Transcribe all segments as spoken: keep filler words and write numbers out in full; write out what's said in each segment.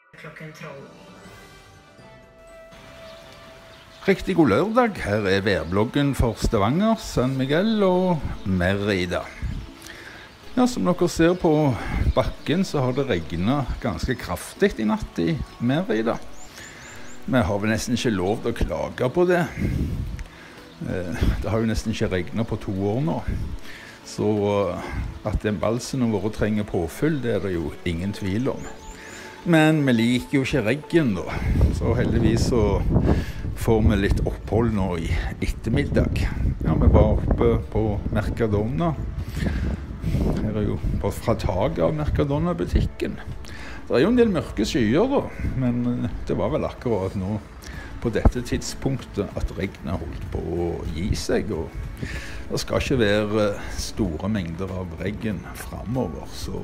klokken tolv. Riktig god lørdag, her er værbloggen for Stavanger, San Miguel og Merida. Ja, som dere ser på bakken så har det regnet ganske kraftig i natt i Merida. Vi har vel nesten ikke lov til å klage på det. Det har jo nesten ikke regnet på to år nå. Så at den balsen våre trenger påfyll, det er det jo ingen tvil om. Men vi liker jo ikke regn da, så heldigvis så får vi litt opphold nå i ettermiddag. Ja, vi var oppe på Mercadona. Her er jo fra taget av Mercadona-butikken. Det er jo en del mørke skyer da, men det var vel akkurat nå på dette tidspunktet at regnet holdt på å gi seg, og det skal ikke være store mengder av regn fremover, så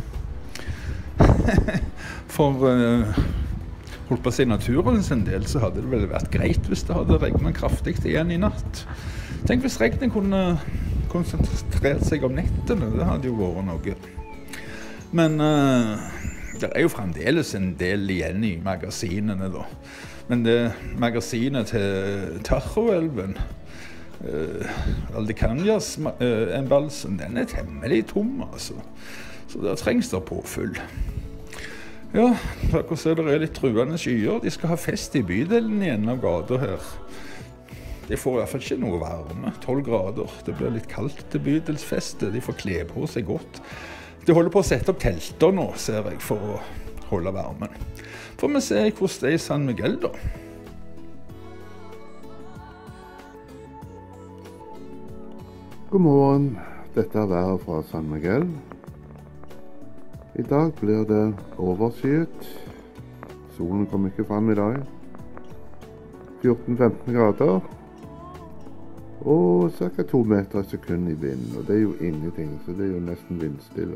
for holdt på å si naturens en del så hadde det vel vært greit hvis det hadde regnet kraftig igjen i natt. Tenk hvis regnet kunne konsentrert seg om nettene, det hadde jo vært noe. Men uh, det er jo fremdeles en del igjen i magasinene da. Men det magasinet til Tahoe-elven, uh, Valdecañas-embalsen, den er temmelig tom, altså. Så der trengs det påfyll. Ja, dere ser det er litt truende skyer. De skal ha fest i bydelen i en av gater her. De får i hvert fall ikke noe varme, tolv grader. Det blir litt kaldt til bydelsfestet. De får kle på seg godt. De holder på å sette opp telter nå, ser jeg, for å holde varmen. Får vi se hvordan det er i San Miguel da. God morgen, dette er været fra San Miguel. I dag blir det overskyet. Solen kommer ikke frem i dag. fjorten til femten grader. Og ca. to meter i sekund i vind. Og det er jo ingenting, så det er jo nesten vindstille.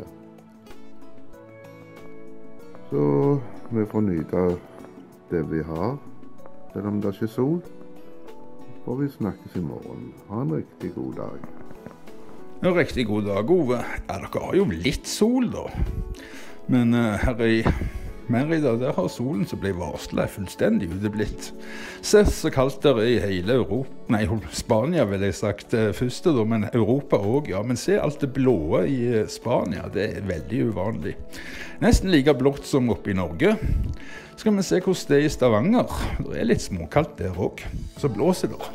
Så vi får nyte av det vi har, selv om det er ikke sol. Og vi snakkes i morgen. Ha en riktig god dag. Ja, riktig god dag, Ove. Ja, dere har jo litt sol da. Men uh, her i Merida, der har solen som ble varslet fullstendig uteblitt. Se så kaldt der er i hele Europa, nei, Spania vil jeg sagt uh, første da, men Europa også, ja. Men se alt det blåe i uh, Spania, det er veldig uvanlig. Nesten like blått som oppe i Norge. Skal vi se hvordan det er i Stavanger. Det er litt småkaldt der også, så blåser det.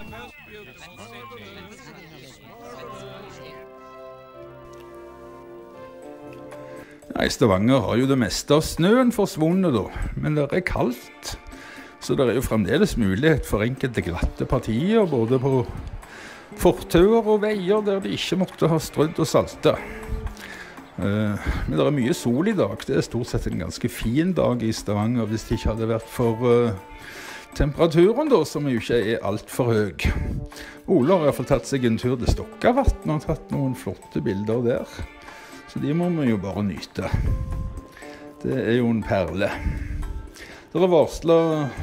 Ja, i Stavanger har jo det meste av snøen forsvunnet da, men det er kaldt. Så det er jo fremdeles mulighet for enkelte glatte partier, både på fortauer og veier der de ikke måtte ha strødd og saltet. Uh, men det er mye sol i dag. Det er stort sett en ganske fin dag i Stavanger, hvis det ikke hadde vært for uh, temperaturen da, som jo ikke er alt for høy. Ole har i hvert fall tatt seg en tur til Stokkavatn og tatt noen flotte bilder der. Så de må vi jo bare nyte. Det er jo en perle. Det er varslet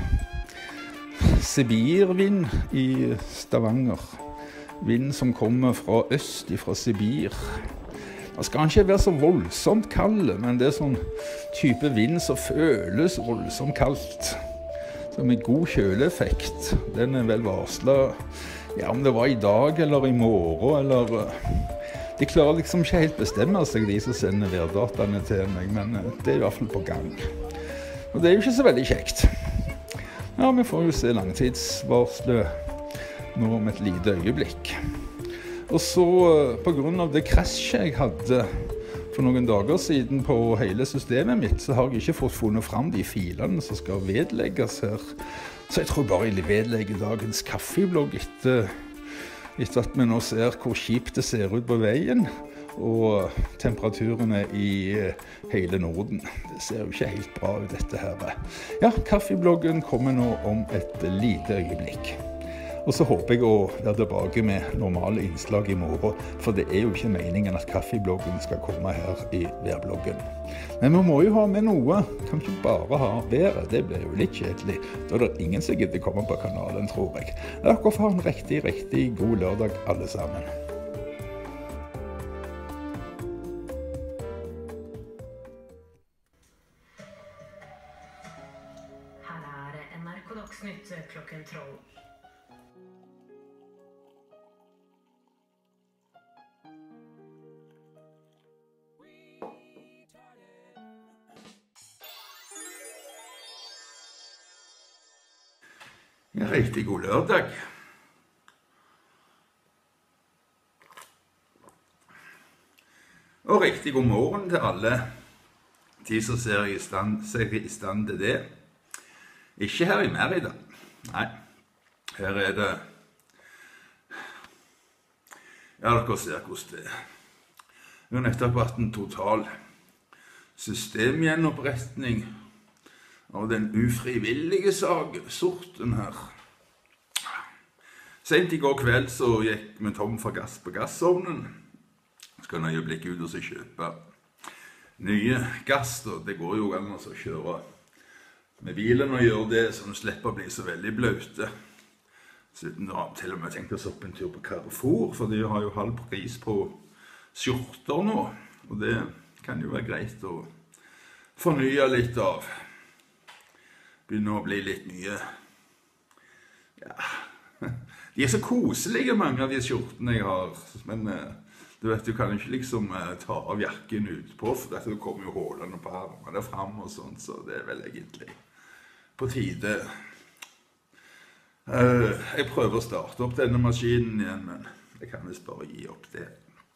Sibirvind i Stavanger. Vind som kommer fra øst, fra Sibir. Det skal ikke være så voldsomt kaldt, men det er sånn type vind som føles voldsomt kaldt. Så med god kjøleeffekt. Den er vel varslet, ja, om det var i dag eller i morgen, eller... De klarer liksom ikke helt bestemme seg, de som sender værdataene til meg, men det er i hvert fall på gang. Og det er jo ikke så veldig kjekt. Ja, vi får jo se langtidsvarslet nå om et lite øyeblikk. Og så, på grunn av det krasjet jeg hadde for noen dager siden på hele systemet mitt, så har jeg ikke fått funnet fram de filene som skal vedlegges her. Så jeg tror bare jeg vedlegger dagens kaffeblogg etter etter at vi nå ser hvor kjipt det ser ut på veien, og temperaturene i hele Norden. Det ser jo ikke helt bra ut dette her. Ja, kaffebloggen kommer nå om et lite øyeblikk. Og så håper jeg å være tilbake med normale innslag i morgen, for det er jo ikke meningen at kaffebloggen skal komme her i værbloggen. Men vi må jo ha med noe. Kan ikke bare ha været, det blir jo litt kjedelig. Da er det ingen som gidder komme på kanalen, tror jeg. Dere får ha en riktig, riktig god lørdag alle sammen. Dagsnytt klokken tolv. Ja, riktig god lørdag. Og riktig god morgen til alle de som ser i stand, seg i stand til det. Ikke her i Merida. Nei, her er det... Ja, dere ser hvordan det er. Vi har nettopp hatt en total systemgjenoppretning av den ufrivillige sorten her. Sent i går kveld så gikk vi tom for gass på gassovnen. Skal en øyeblikk ut og kjøpe nye gass, da. Det går jo an å kjøre med bilen og gjøre det, så den slipper å bli så veldig bløte. Siden da til og med tenkte oss opp en tur på Carrefour, for de har jo halv pris på skjorter nå, og det kan jo være greit å fornye litt av. Begynner å bli litt mye, ja, de er så koselige mange av de skjortene jeg har, men du vet, du kan ikke liksom ta av jakken ut på, for dette kommer jo hålene på armene frem og sånt, så det er vel egentlig på tide. Jeg prøver å starte opp denne maskinen igjen, men jeg kan visst bare gi opp det.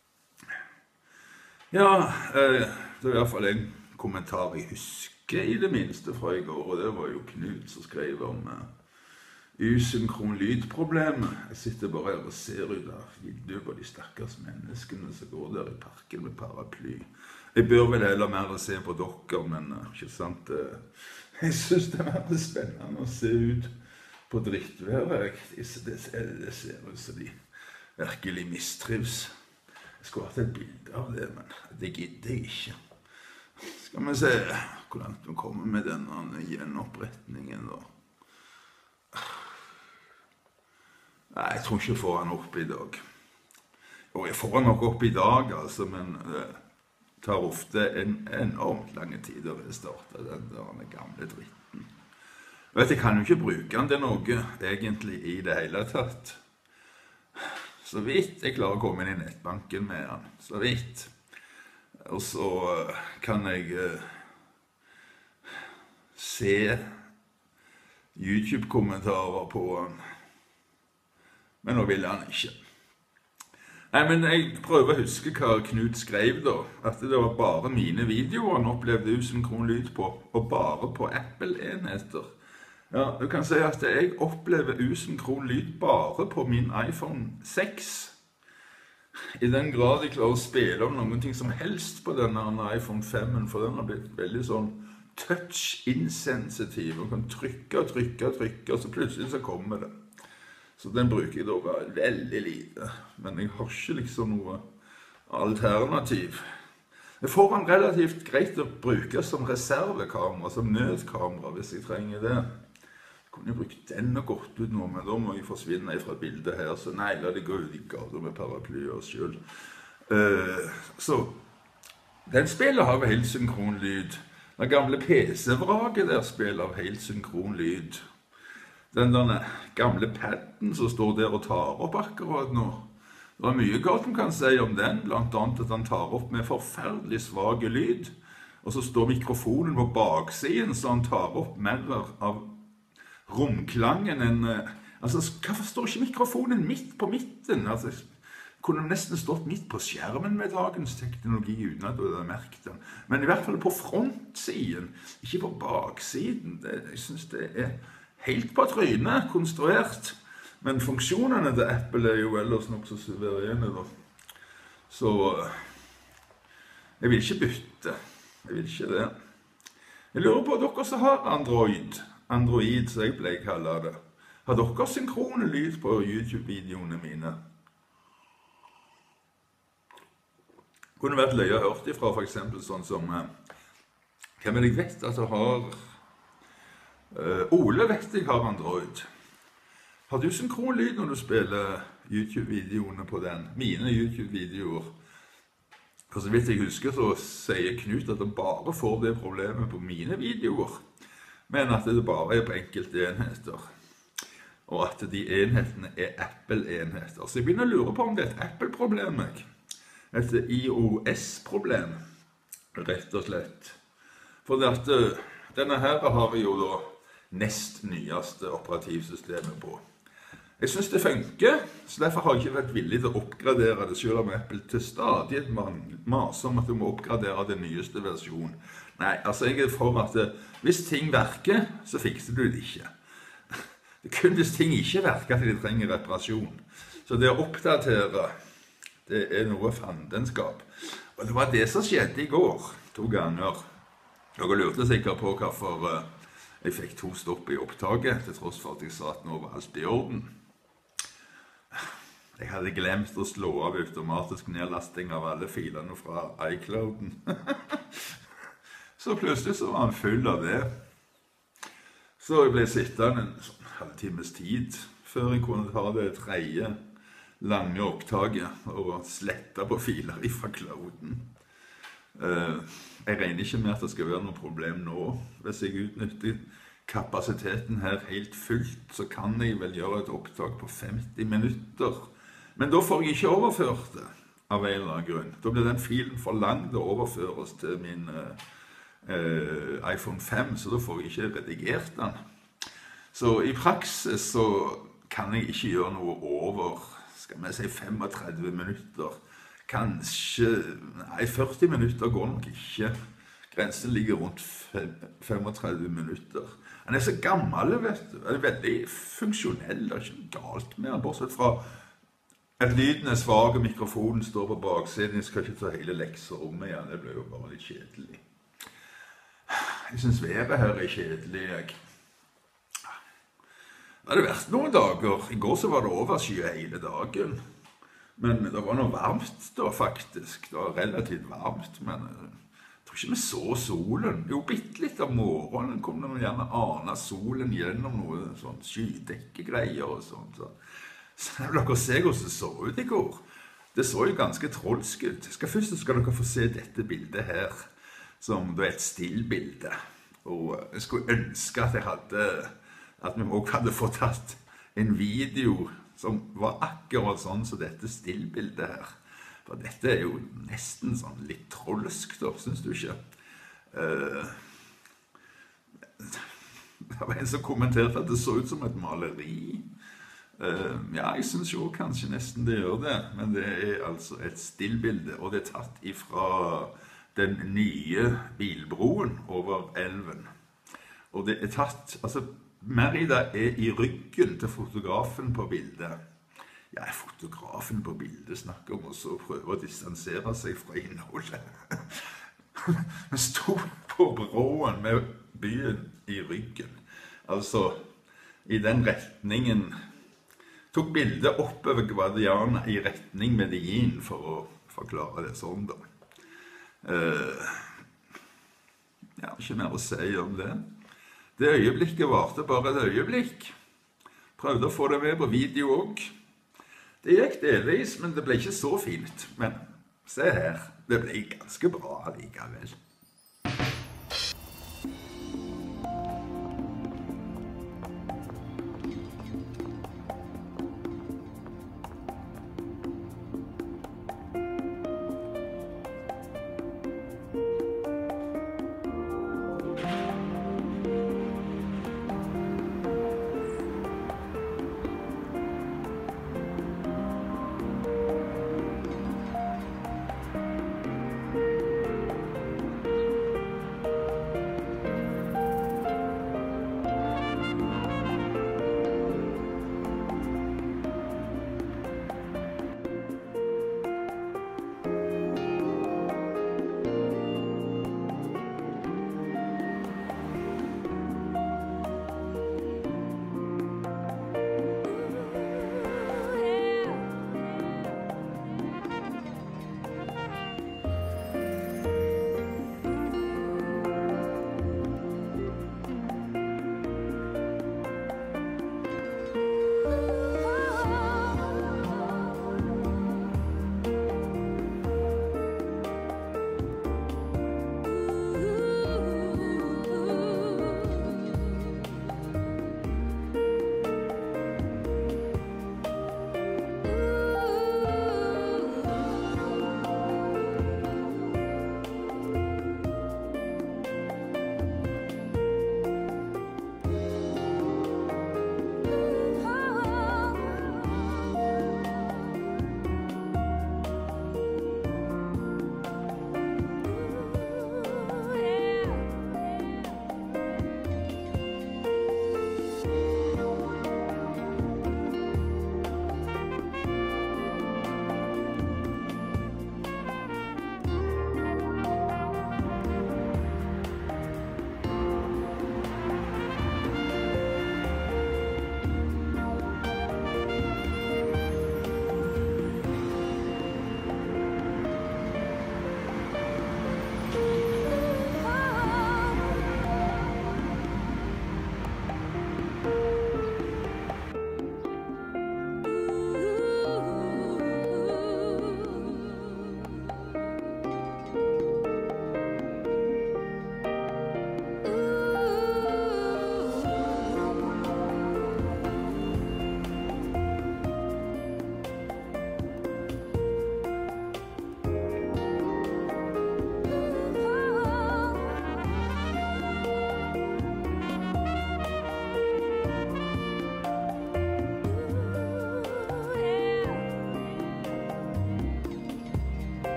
Ja, det var i hvert fall en kommentar jeg husker i det minste fra i går, og det var jo Knut som skrev om usynkron lydproblemet. Jeg sitter bare her og ser ut av vinduet på de stakkars menneskene som går der i parken med paraply. Jeg bør vel heller mer å se på dere, men ikke sant? Jeg synes det er veldig spennende å se ut på drittværet. Det, det, det ser ut som de virkelig mistrives. Jeg skulle hatt et bilde av det, men det gidder jeg ikke. Skal vi se hvordan de kommer med denne gjenoppretningen da. Nei, jeg tror ikke jeg får han opp i dag. Jo, jeg får han nok opp i dag, altså, men det tar ofte en enormt lange tid å starte den der gamle dritten. Jeg vet, jeg kan jo ikke bruke den til noe, egentlig, i det hele tatt. Så vidt jeg klarer å komme inn i nettbanken med den, så vidt. Og så kan jeg uh, se YouTube-kommentarer på den. Men nå vil han ikke. Nei, men jeg prøver å huske hva Knut skrev da. At det var bare mine videoer han opplevde usynkron lyd på, og bare på Apple-enheter. Ja, du kan si at jeg opplever usynkron lyd bare på min iPhone seks. I den grad jeg klarer å spille om noen ting som helst på denne iPhone fem, for den har blitt veldig sånn touch-insensitiv, og kan trykke og trykke og trykke, og så plutselig så kommer det. Så den bruker jeg da bare veldig lite, men jeg har ikke liksom noe alternativ. Jeg får den relativt greit å bruke som reservekamera, som nødkamera, hvis jeg trenger det. Jeg kunne brukt den og gått ut nå, men da må jeg forsvinne fra bildet her, så nei, la det gå ut i gata med paraply og selv. Uh, så, den spiller av helt synkron lyd. Den gamle P C-vraget der spiller av helt synkron lyd. Den der gamle padden som står der og tar opp akkurat nå. Det er mye godt man kan si om den, blant annet at den tar opp med forferdelig svage lyd. Og så står mikrofonen på baksiden, så den tar opp mer av romklangen enn... Altså, hvorfor står ikke mikrofonen midt på midten? Altså, kunne nesten stått midt på skjermen med dagens teknologi uten at du hadde merket den. Men i hvert fall på frontsiden, ikke på baksiden. Det, jeg synes det er helt på trynet konstruert. Men funksjonene til Apple er jo ellers nok så suverene da. Så jeg vil ikke bytte. Jeg vil ikke det. Jeg lurer på dere som har Android. Android, som jeg pleier å kalle det. Har dere synkrone lyd på YouTube-videoene mine? Det kunne vært løye å hørt ifra, for eksempel sånn som hvem er det jeg vet at jeg har uh, Ole vet jeg har Android. Har du synkron lyd når du spiller YouTube-videoene på den? Mine YouTube-videoer. For så vidt jeg husker så sier Knut at han bare får det problemet på mine videoer. men at det bare er på enkelte enheter. Og at de enhetene er Apple-enheter. Så jeg begynner å lure på om det er et Apple-problem. Et iOS-problem, rett og slett. For det at uh, denne her har vi jo da nest nyeste operativsystemet på. Jeg synes det funker, så derfor har jeg ikke vært villig til å oppgradere det, selv om Apple til stadig et mas om at du må oppgradere den nyeste versjonen. Nei, altså jeg er for at uh, hvis ting verker, så fikser du det ikke. Det er kun hvis ting ikke verker at de trenger reparasjon. Så det å oppdatere, det er noe fandenskap. Og det var det som skjedde i går, to ganger. Jeg lurte sikkert på hvorfor uh, jeg fikk to stopp i opptaket, til tross for at jeg sa at nå var alt i orden. Jeg hadde glemt å slå av automatisk nedlasting av alle filene fra iClouden. Så plutselig så var han full av det. Så jeg ble sittende en sånn halvtimes tid før jeg kunne ta det tredje lange opptaket og slette på filer fra clouden. Jeg regner ikke med at det skal være noe problem nå. Hvis jeg utnytter kapasiteten her helt fullt, så kan jeg vel gjøre et opptak på femti minutter. Men da får jeg ikke overført det, av en eller annen grunn. Da blir den filen for lang til å overføres til min uh, iPhone fem, så da får jeg ikke redigert den. Så i praksis så kan jeg ikke gjøre noe over, skal vi si femogtredve minutter. Kanskje, nei, førti minutter går nok ikke. Grensen ligger rundt femogtredve minutter. Han er så gammel, vet du. Han er veldig funksjonell, det er ikke galt med han, bortsett fra at lyden er svag og mikrofonen står på baksiden. Jeg skal ikke ta hele lekserommet igjen, det ble jo bare litt kjedelig. Jeg synes været her er kjedelig, jeg. Det hadde vært noen dager. I går så var det overskyet hele dagen. Men det var noe varmt da, faktisk. Det var relativt varmt, men jeg tror ikke vi så solen. Jo, bitte litt av morgenen kunne man gjerne ane solen gjennom noe sånn skydekkegreier og sånt. Så. Så dere se hvordan det så ut i går. Det så jo ganske trolsk ut. Skal først skal dere få se dette bildet her, som det er et stillbilde. Og jeg skulle ønske at jeg hadde, at vi også hadde fått tatt en video som var akkurat sånn som dette stillbildet her. For dette er jo nesten sånn litt trolsk da, synes du ikke? Uh, det var en som kommenterte at det så ut som et maleri. Uh, ja, jeg synes jo kanskje nesten det gjør det, men det er altså et stillbilde, og det er tatt ifra den nye bilbroen over elven. Og det er tatt, altså Merida er i ryggen til fotografen på bildet. Ja, fotografen på bildet snakker om å prøve å distansere seg fra innholdet. Vi stod på broen med byen i ryggen, altså i den retningen. Tok bildet oppover Guadiana i retning Medellin for å forklare det sånn da. Uh, ja, ikke mer å si om det. Det øyeblikket varte bare et øyeblikk. Prøvde å få det med på video også. Det gikk delvis, men det ble ikke så fint. Men se her, det ble ganske bra likevel.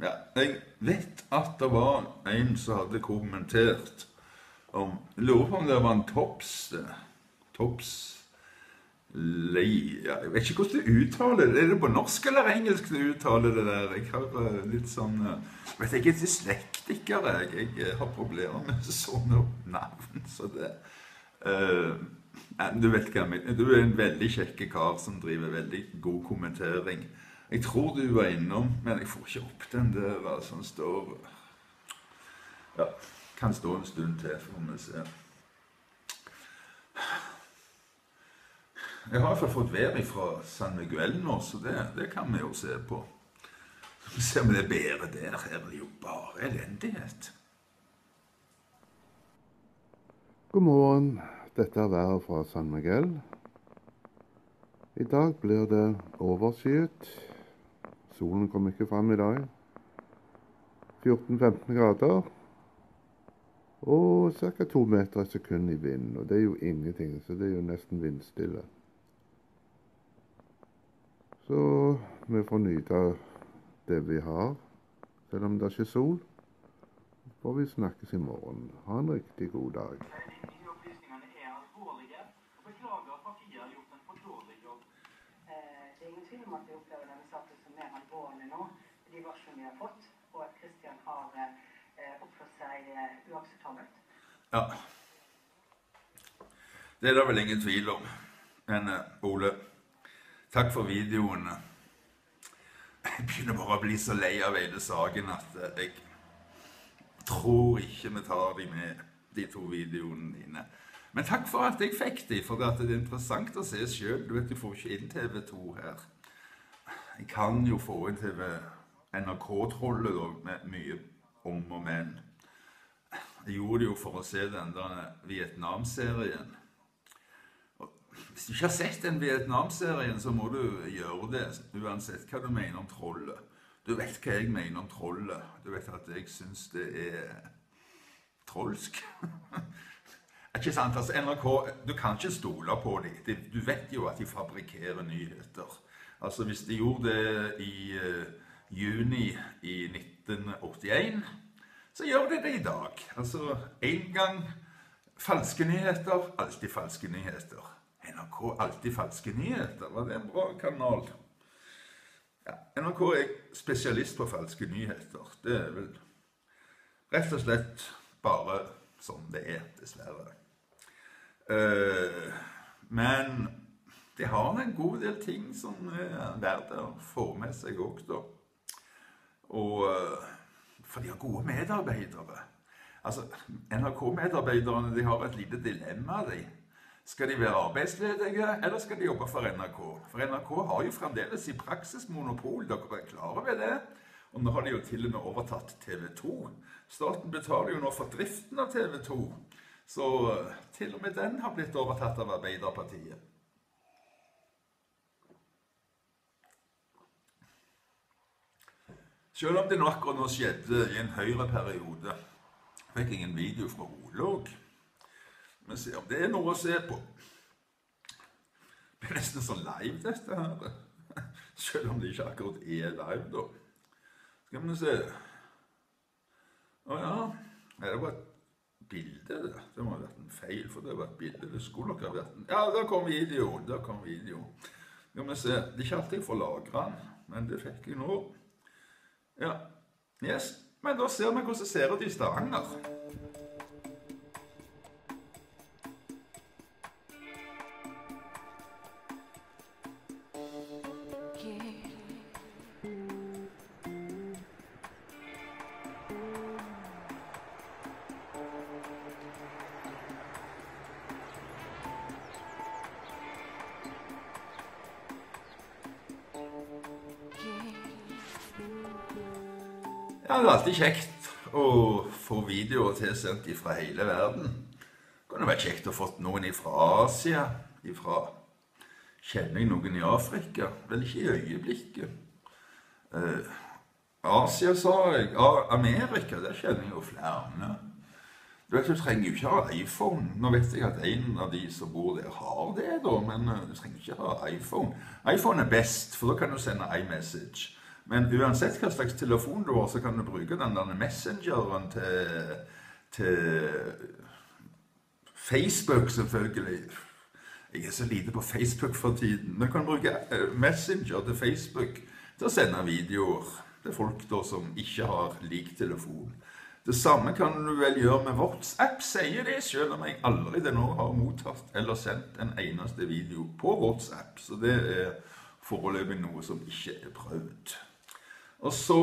Ja, jeg vet at det var en som hadde kommentert om, jeg lurer på om det var en Tops, Tops Lei, ja, jeg vet ikke hvordan du uttaler det, er det på norsk eller engelsk du uttaler det der? Jeg har uh, litt sånn, uh, vet jeg ikke, dyslektiker, jeg, jeg har problemer med sånne navn, så det, uh, du vet hva jeg mener, du er en veldig kjekke kar som driver veldig god kommentering. Jeg tror du var innom, men jeg får ikke opp den der som står, ja, kan stå en stund til, får vi se. Jeg har i hvert fall fått vær fra San Miguel nå, så det, det kan vi jo se på. Så vi ser om det er bedre der, her er det jo bare elendighet. God morgen, dette er været fra San Miguel. I dag blir det overskyet. Solen kommer ikke frem i dag. fjorten til femten grader. Og ca. to meter i sekund i vind. Og det er jo ingenting, så det er jo nesten vindstille. Så vi får nyte det vi har, selv om det er ikke sol. Så får vi snakkes i morgen. Ha en riktig god dag. Det er ingen tvil om at vi opplever denne saken som mer alvorlig nå, de varslene vi har fått, og at Kristian har eh, oppført seg eh, uakseptabelt. Ja, det er det vel ingen tvil om. Men uh, Ole, takk for videoen. Jeg begynner bare å bli så lei av hele saken at uh, jeg tror ikke vi tar de med, de to videoene dine. Men takk for at jeg fikk de, for det er interessant å se selv. Du vet, du får ikke inn T V to her. Jeg kan jo få inn T V N R K-trollet da, med mye om og men. Jeg gjorde det jo for å se den der Vietnam-serien. Hvis du ikke har sett den Vietnam-serien, så må du gjøre det, uansett hva du mener om trollet. Du vet hva jeg mener om trollet. Du vet at jeg synes det er trolsk. Ikke sant, altså N R K, du kan ikke stole på dem. Du vet jo at de fabrikerer nyheter. Altså hvis de gjorde det i uh, juni i nitten åttien, så gjør de det i dag. Altså en gang falske nyheter, alltid falske nyheter. N R K, alltid falske nyheter, var det en bra kanal? Ja, N R K er spesialist på falske nyheter. Det er vel rett og slett bare som det er, dessverre. Uh, men de har en god del ting som er verdt å få med seg også. Og uh, for de har gode medarbeidere. Altså, N R K-medarbeiderne, de har et lite dilemma, de. Skal de være arbeidsledige, eller skal de jobbe for N R K? For N R K har jo fremdeles i praksis monopol, dere er klare ved det. Og nå har de jo til og med overtatt T V to. Staten betaler jo nå for driften av T V to. Så til og med den har blitt overtatt av Arbeiderpartiet. Selv om det nå akkurat nå skjedde i en høyre periode, fikk jeg en video fra Olog. Men se om det er noe å se på. Det blir nesten sånn live dette her. Selv om det ikke akkurat er live da. Skal vi se. Å ja, det var et bilde. Det må ha vært en feil, for det var et bilde. Det skulle nok ha vært en... Ja, der kom videoen, der kom videoen. Skal vi se. Det er ikke alltid jeg får lagre den, men det fikk jeg nå. Ja, yes. Men da ser vi hvordan det ser ut i Stavanger. Ja, det er alltid kjekt å få videoer tilsendt fra hele verden. Det kunne vært kjekt å få noen fra Asia, fra kjenner jeg noen i Afrika, vel ikke i øyeblikket. Eh, Asia, sa jeg, Amerika, der kjenner jeg jo flere. Du vet, du trenger jo ikke ha iPhone. Nå vet jeg at en av de som bor der har det da, men du trenger ikke ha iPhone. iPhone er best, for da kan du sende iMessage. Men uansett hva slags telefon du har, så kan du bruke den der messengeren til, til Facebook, selvfølgelig. Jeg er så lite på Facebook for tiden, men du kan bruke Messenger til Facebook til å sende videoer til folk da, som ikke har lik telefon. Det samme kan du vel gjøre med WhatsApp, sier det, selv om jeg aldri det nå har mottatt eller sendt en eneste video på WhatsApp. Så det er foreløpig noe som ikke er prøvd. Og så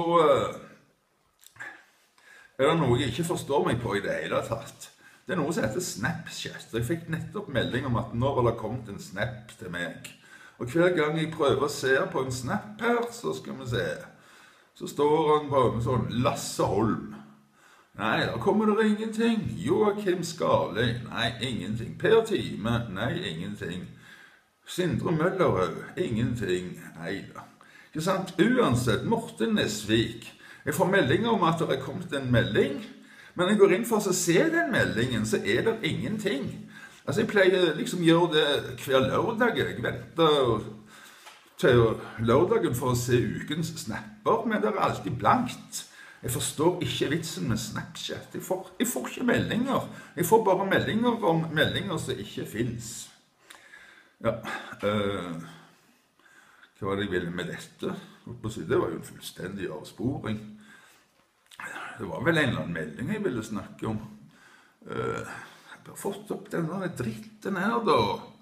er det noe jeg ikke forstår meg på i det hele tatt. Det er noe som heter Snapchat. Jeg fikk nettopp melding om at nå har det kommet en snap til meg. Og hver gang jeg prøver å se på en snap her, så skal vi se, så står han på en sånn Lasse Holm. Nei, da kommer det ingenting. Joakim Skarli. Nei, ingenting. Per Time. Nei, ingenting. Sindre Møllerød. Ingenting. Nei da. Ikke sant? Uansett, Morten Nesvik. Jeg får meldinger om at det er kommet en melding, men jeg går inn for å se den meldingen, så er det ingenting. Altså, jeg pleier liksom å gjøre det hver lørdag. Jeg venter til lørdagen for å se ukens snapper, men det er alltid blankt. Jeg forstår ikke vitsen med Snapchat. Jeg får, jeg får ikke meldinger. Jeg får bare meldinger om meldinger som ikke finnes. Ja, øh, hva var det jeg ville med dette? Det var jo en fullstendig avsporing. Det var vel en eller annen melding jeg ville snakke om. Øh, jeg har fått opp denne dritten her, da.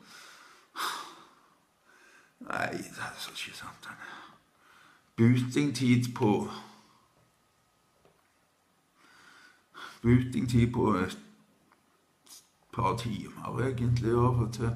Nei, det er så ikke sant. Bootingtid på... Bootingtid på et par timer, egentlig, av og til.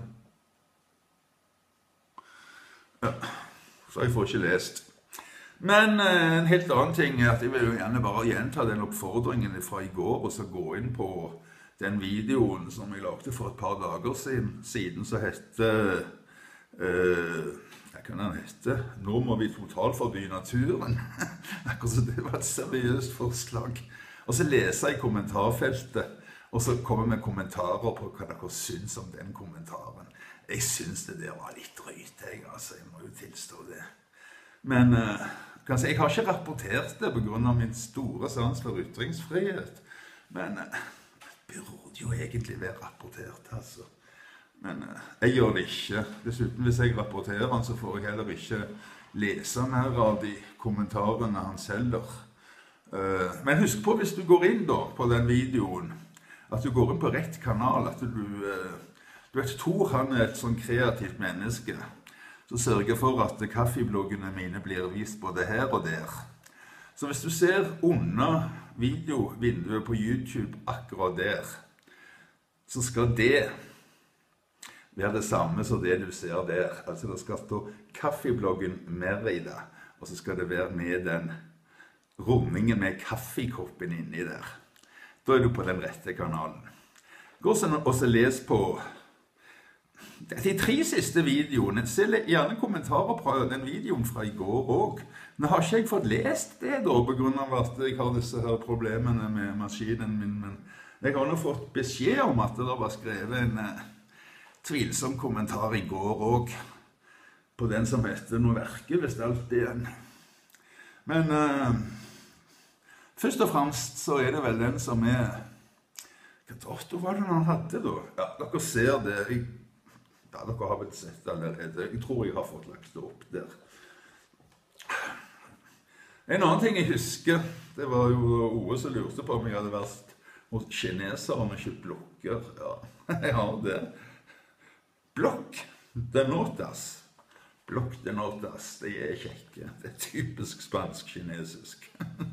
Ja, så jeg får ikke lest. Men eh, en helt annen ting er at jeg vil jo gjerne bare gjenta den oppfordringen fra i går, og så gå inn på den videoen som jeg lagde for et par dager siden, siden så hette, eh, hva kan den hette? Nå må vi totalforby naturen. Akkurat så det var et seriøst forslag. Og så leser jeg kommentarfeltet, og så kommer med kommentarer på hva dere syns om den kommentaren. Jeg syns det der var litt drøyt, jeg, altså, jeg må jo tilstå det. Men uh, kanskje, jeg har ikke rapportert det på grunn av min store sans for ytringsfrihet. Men uh, det burde jo egentlig være rapportert, altså. Men uh, jeg gjør det ikke. Dessuten, hvis jeg rapporterer han, så får jeg heller ikke lese mer av de kommentarene han selger. Men husk på, hvis du går inn da, på den videoen, at du går inn på rett kanal, at du, du vet, Tor han er et sånn kreativt menneske, så sørger for at kaffebloggene mine blir vist både her og der. Så hvis du ser under videovinduet på YouTube akkurat der, så skal det være det samme som det du ser der. Altså det skal stå kaffebloggen Merida, og så skal det være med den rundingen med kaffekoppen inni der. Da er du på den rette kanalen. Gå og så les på de tre siste videoene. Se gjerne kommentarer på den videoen fra i går også. Nå har ikke jeg fått lest det da, på grunn av at jeg har disse her problemene med maskinen min, men jeg har nå fått beskjed om at det var skrevet en eh, tvilsom kommentar i går også, på den som heter Nå verker hvis alt igjen. Men uh, først og fremst så er det vel den som er... Hva dato var det han hadde da? Ja, dere ser det. Jeg, ja, dere har vel sett det allerede. Jeg tror jeg har fått lagt det opp der. En annen ting jeg husker, det var jo Ove som lurte på om jeg hadde vært hos kinesere med kjøpt blokker. Ja, jeg har det. Blokk, det notas. Blokk de notas, det er kjekke. Det er typisk spansk-kinesisk.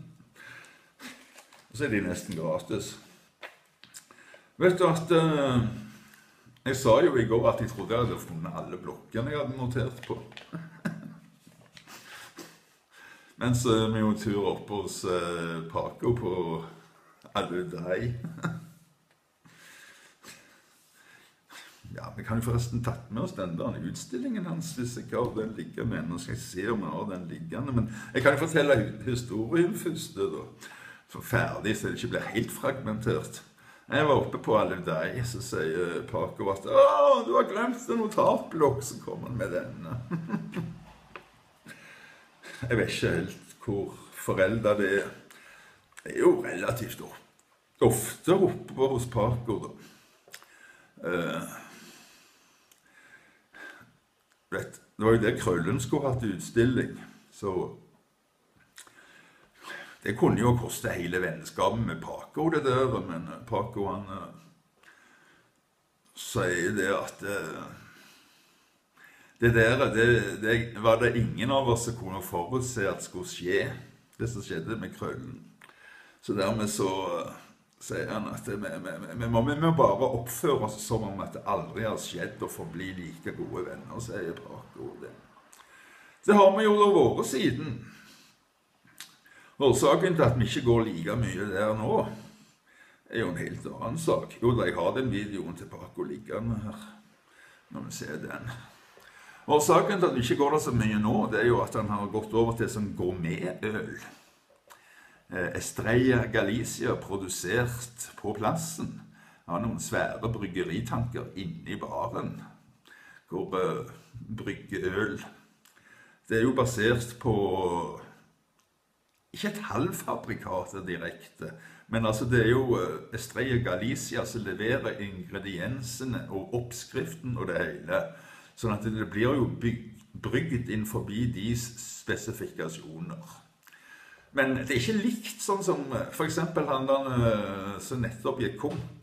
Og så er de nesten gratis. Vet du at uh, jeg sa jo i går at jeg trodde jeg hadde funnet alle blokkene jeg hadde notert på. Mens uh, vi jo tur opp hos uh, Paco på Aludai. Ja, vi kan jo forresten tatt med oss den der utstillingen hans, hvis jeg har den liggende. Nå skal jeg se om jeg har den liggende, men jeg kan jo fortelle historien først da. For ferdig, så det ikke blir helt fragmentert. Jeg var oppe på Aludai, så sier Paco at «Åh, du har glemt en notatblokk», så kommer han med denne. jeg vet ikke helt hvor foreldre det er. Det er jo relativt ofte oppe hos Paco, da. Uh, vet, det var jo det Krøllen skulle hatt utstilling, så det kunne jo koste hele vennskapet med Paco det der, men Paco han uh, sier det at uh, det der, det, det var det ingen av oss som kunne forutse at skulle skje, det som skjedde med Krøllen. Så dermed så uh, sier han at vi, vi, vi, må, vi må bare oppføre oss som om at det aldri har skjedd og forbli like gode venner, sier Paco det. Det har vi jo da vært siden. Årsaken til at vi ikke går like mye der nå, er jo en helt annen sak. Jo, da jeg har den videoen til Paco liggende her, når vi ser den. Årsaken til at vi ikke går der så mye nå, det er jo at han har gått over til sånn gourmetøl. Estrella Galicia produsert på plassen. Har noen svære bryggeritanker inne i baren, hvor uh, bryggeøl. Det er jo basert på ikke et halvfabrikat direkte, men altså det er jo uh, Estrella Galicia som leverer ingrediensene og oppskriften og det hele. Sånn at det blir jo brygget inn forbi de spesifikasjoner. Men det er ikke likt sånn som for eksempel han der som nettopp gikk konk,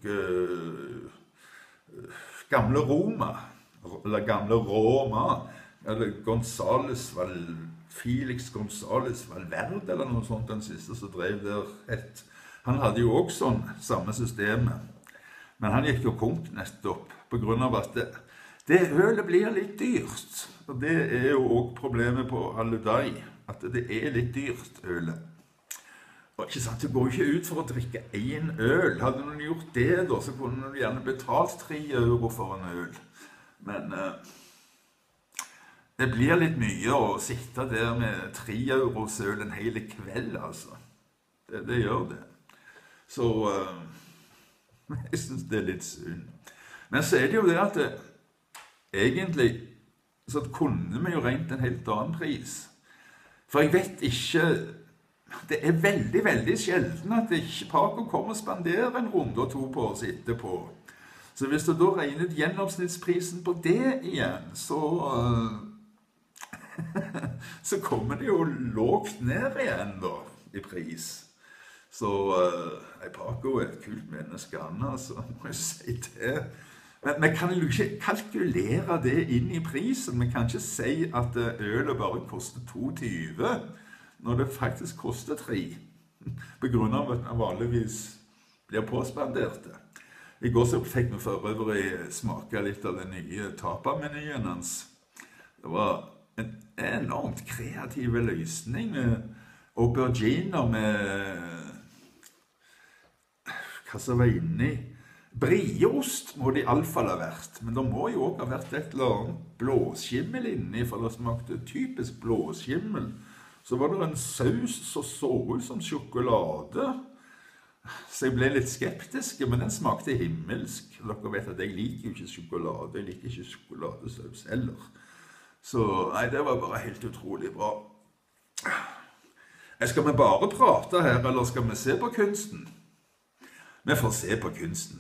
gamle Roma, eller gamle Roma, eller Gonzales, Felix Gonzales Valverde, eller noe sånt, den siste som drev der et. Han hadde jo også sånn samme systemet, men han gikk jo konk nettopp, på grunn av at det, det ølet blir litt dyrt, og det er jo også problemet på Aludai, at det er litt dyrt, ølet. Og ikke sant, det går jo ikke ut for å drikke en øl. Hadde noen gjort det da, så kunne noen gjerne betalt tre euro for en øl. Men uh, det blir litt mye å sitte der med tre euros øl en hele kveld, altså. Det, det gjør det. Så uh, jeg synes det er litt synd. Men så er det jo det at det, egentlig så kunne vi jo rent en helt annen pris. For jeg vet ikke, det er veldig, veldig sjelden at ikke Paco kommer og spanderer en runde og to på å sitte på. Så hvis du da regner ut gjennomsnittsprisen på det igjen, så, uh, så kommer det jo lågt ned igjen da, i pris. Så uh, Paco er et kult menneske, altså, må jeg si det. Men vi kan jo ikke kalkulere det inn i prisen. Vi kan ikke si at ølet bare koster to tyve, når det faktisk koster tre. På grunn av at den vanligvis blir påspandert. I går så fikk vi for øvrig smake litt av den nye tapamenyen hans. Det var en enormt kreativ løsning med auberginer, med hva som var inni. Brieost må det i alle fall ha vært, men det må jo også ha vært et eller annet blåskimmel inni, for det smakte typisk blåskimmel. Så var det en saus som så ut som sjokolade, så jeg ble litt skeptisk, men den smakte himmelsk. Dere vet at jeg liker jo ikke sjokolade, jeg liker ikke sjokoladesaus heller. Så nei, det var bare helt utrolig bra. Skal vi bare prate her, eller skal vi se på kunsten? Vi får se på kunsten.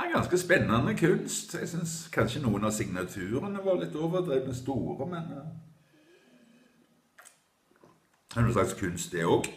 er ganske spennende kunst. Jeg synes kanskje noen av signaturene var litt overdrevne store, men uh, det er noen slags kunst det også.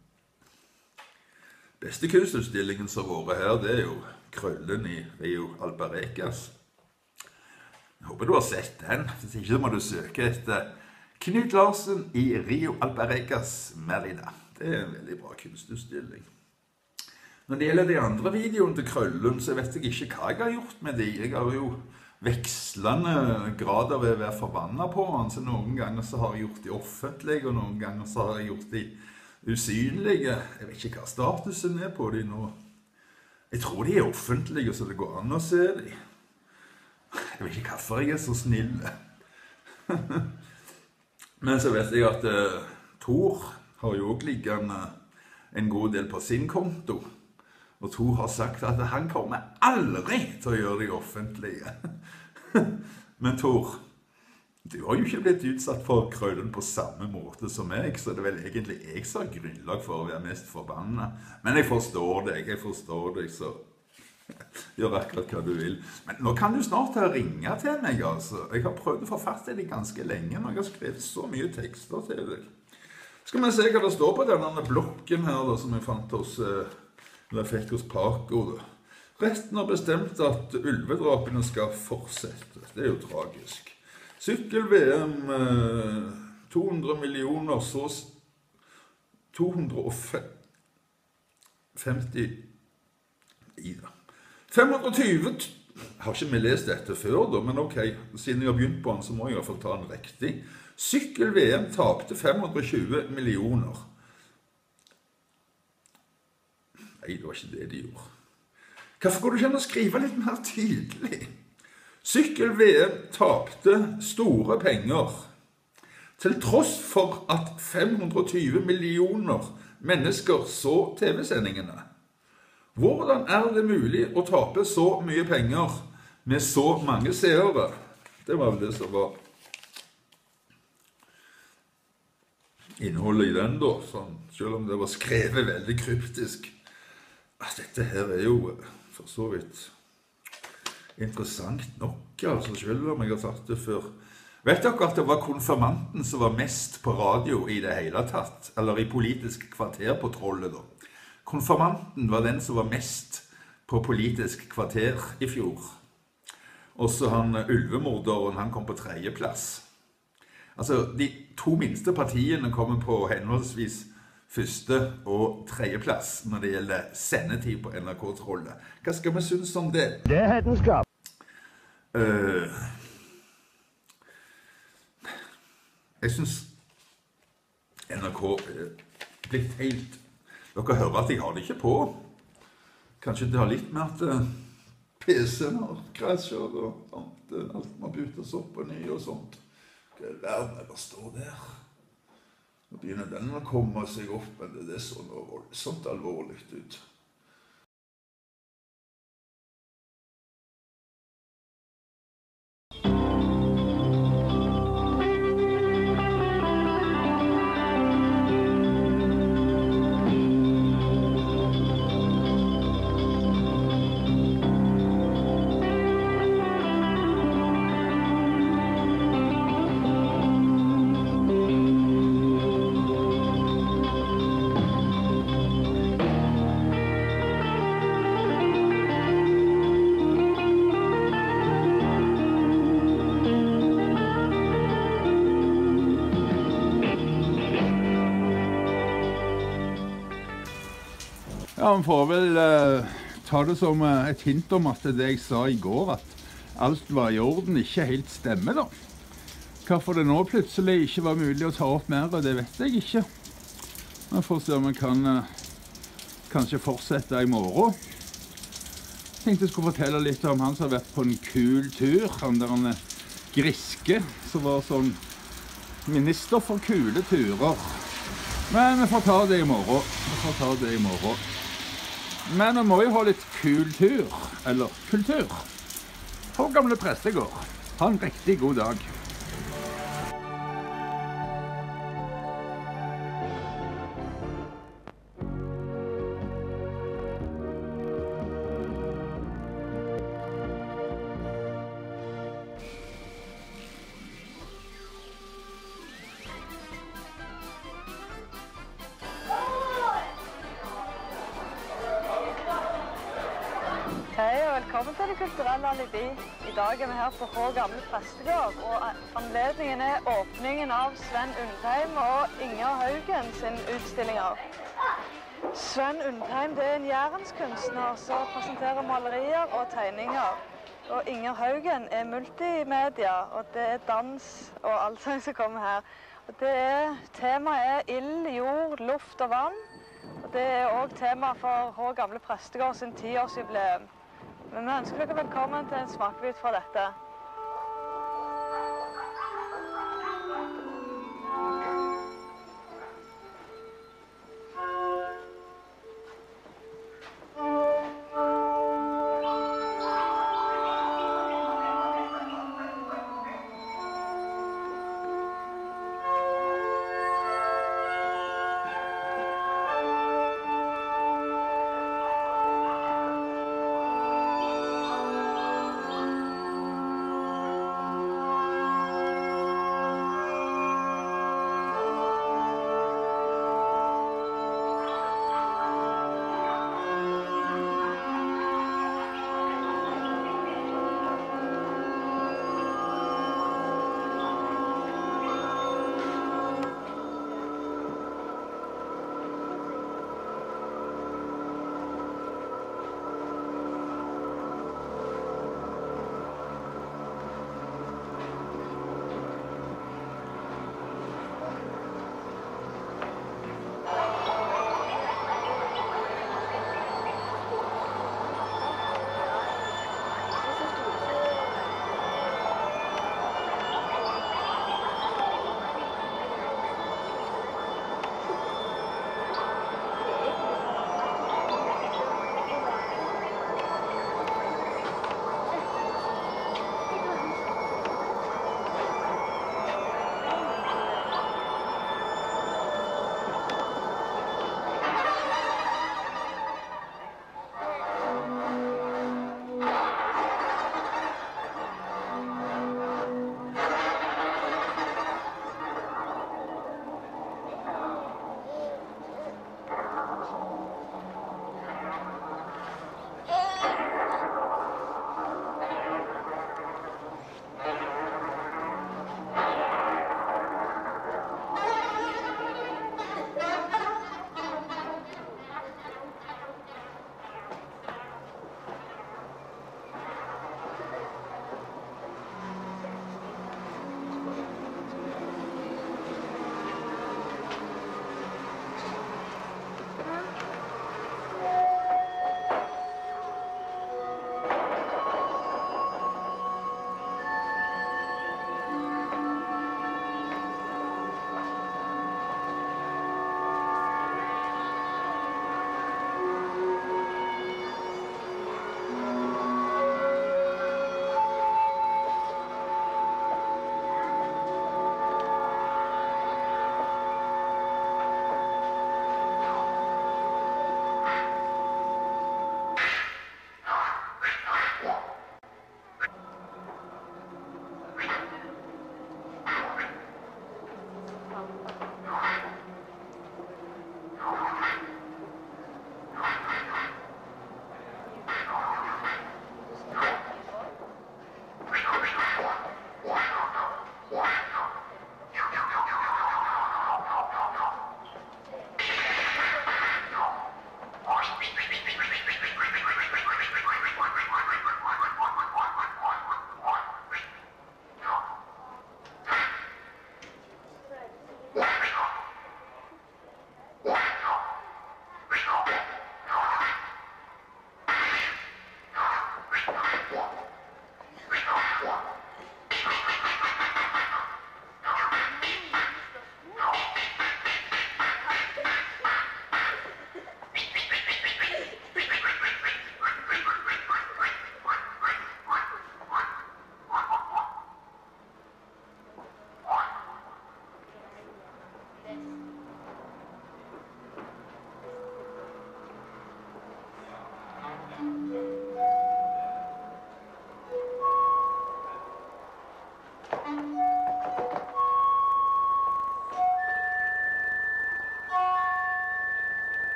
Beste kunstutstillingen som har vært her, det er jo Krøllen i Rio Alparecas. Jeg håper du har sett den. Hvis ikke så må du søke etter Knut Larsen i Rio Alparecas Merida. Det er en veldig bra kunstutstilling. Når det gjelder de andre videoene til Krøllen, så vet jeg ikke hva jeg har gjort med de. Jeg har jo vekslende grader ved å være forbannet på han, så noen ganger så har jeg gjort de offentlige, og noen ganger så har jeg gjort de usynlige. Jeg vet ikke hva statusen er på de nå. Jeg tror de er offentlige, så det går an å se de. Jeg vet ikke hvorfor jeg er så snill. Men så vet jeg at uh, Thor har jo også liggende en god del på sin konto. Og Thor har sagt at han kommer aldri til å gjøre de offentlige. Men Thor, du har jo ikke blitt utsatt for Krøllen på samme måte som meg, så det er vel egentlig jeg som har grunnlag for å være mest forbannet. Men jeg forstår deg, jeg forstår deg, så gjør akkurat hva du vil. Men nå kan du snart ta ringe til meg, altså. Jeg har prøvd å få fatt i deg ganske lenge, når jeg har skrevet så mye tekster til deg. Skal vi se hva det står på denne blokken her, da, som jeg fant hos... Uh, eller fikk hos Paco. Retten har bestemt at ulvedrapene skal fortsette. Det er jo tragisk. Sykkel-V M eh, to hundre millioner, så to hundre og femti Ida. fem hundre og tjue har ikke vi lest dette før da, men ok, siden jeg har begynt på den, så må jeg i hvert fall ta den riktig. Sykkel-V M tapte fem hundre og tjue millioner. Nei, det var ikke det de gjorde. Hvorfor går du ikke an å skrive litt mer tydelig? Sykkel-V M tapte store penger, til tross for at fem hundre og tjue millioner mennesker så tv-sendingene. Hvordan er det mulig å tape så mye penger med så mange seere? Det var vel det som var innholdet i den da, sånn, selv om det var skrevet veldig kryptisk. Dette her er jo for så vidt interessant nok, altså, selv om jeg har tatt det før. Vet dere at det var konfirmanten som var mest på radio i det hele tatt, eller i politisk kvarter på Trollet da? Konfirmanten var den som var mest på politisk kvarter i fjor. Også han ulvemorderen, han kom på tredje plass. Altså, de to minste partiene kommer på henholdsvis første og tredje plass når det gjelder sendetid på N R K-trollet. Hva skal vi synes om det? Det er hetenskap. Uh, jeg synes N R K er blitt helt... Dere hører at jeg har det ikke på. Kanskje det har litt med at P C-en har krasjer og sånt. Alt må byttes opp og ny og sånt. Hva er verden er det står der? Nå begynner den å komme seg opp, men det er så noe voldsomt alvorlig ut. Ja, man får vel uh, ta det som uh, et hint om at det jeg sa i går, at alt var i orden, ikke helt stemme da. Hvorfor det nå plutselig ikke var mulig å ta opp mer, det vet jeg ikke. Man får se om man kan uh, kanskje fortsette i morgen. Jeg tenkte jeg skulle fortelle litt om han som har vært på en kul tur, han der han Griske, som var sånn minister for kule turer. Men vi får ta det i morgen. Vi får ta det i morgen. Men vi må jo ha litt kul tur, eller kultur. På Gamle Prestegård. Ha en riktig god dag. velkommen til Det kulturelle alibi. I dag er vi her på Hå gamle prestegård, og anledningen er åpningen av Sven Undheim og Inger Haugen sin utstillinger. Sven Undheim det er en jærenskunstner som presenterer malerier og tegninger. Og Inger Haugen er multimedia, og det er dans og alt som kommer her. Og det er, temaet er ild, jord, luft og vann. Og det er også tema for Hå gamle prestegård sin tiårsjubileum. Men vi ønsker dere velkommen til en smakebit fra dette.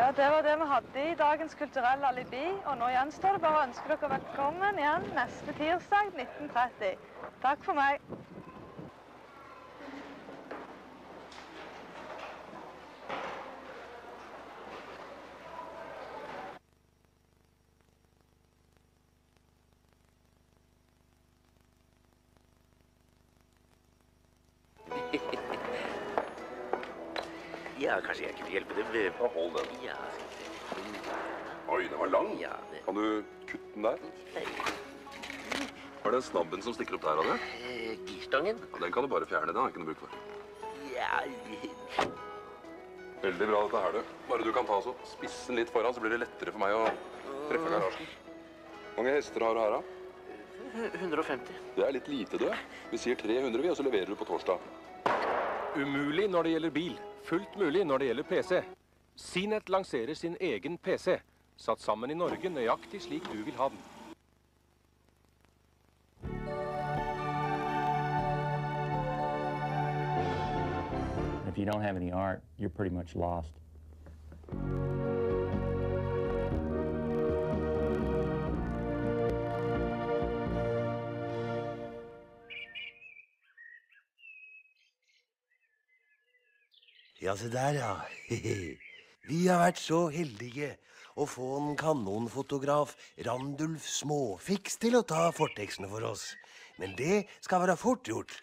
Ja, det var det vi hadde i dagens kulturelle alibi, og nå gjenstår det bare å ønske dere velkommen igjen neste tirsdag nitten tretti. Takk for meg. Ja, kanskje jeg kunne hjelpe dem. Ja, hold den. Ja, Oi, den var lang. ja, det... Kan du kutte den der? Nei, Var det snabben som stikker opp der, Adrian? eh, girstangen? Ja, den kan du bare fjerne. Den har jeg ikke noe bruk for. Ja, Veldig bra dette her, du. Bare du kan ta så spissen litt foran, så blir det lettere for meg å treffe garasjen. Hvor mange hester har du her, da? hundre og femti. Det er litt lite, du. Vi sier tre hundre, vi, og så leverer du på torsdag. Umulig når det gjelder bil. Fullt mulig når det gjelder P C. Cnet lanserer sin egen P C. Satt sammen i Norge nøyaktig slik du vil ha den. If you don't have any art, you're pretty much lost. Ja, se der, ja. Vi har vært så heldige å få en kanonfotograf, Randulf Småfiks, til å ta fortekstene for oss. Men det skal være fort gjort.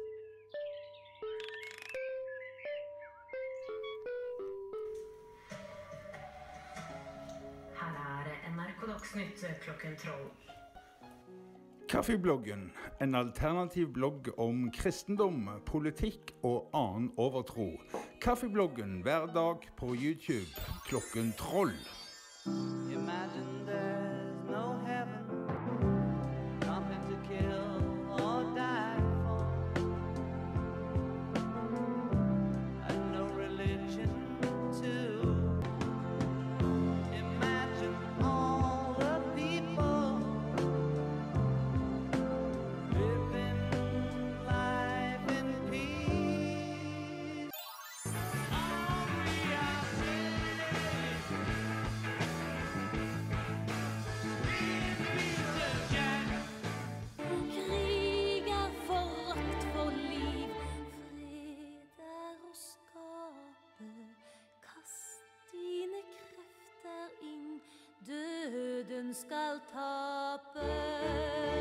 Her er N R K Dagsnytt klokken tolv. Kaffebloggen, en alternativ blogg om kristendom, politikk og annen overtro. Kaffebloggen hver dag på YouTube klokken tolv. Imagine there's no heaven, nothing to kill or die for, and no religion too. Imagine all the people living life in peace. All we are Kriger, forakt for liv, fred er å skape. Kast dine krefter inn, døden skal tape.